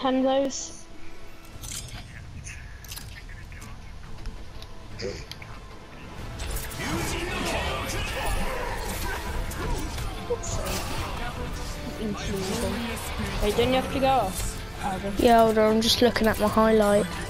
10 of those. Wait, don't you have to go off? Yeah, hold on, I'm just looking at my highlight.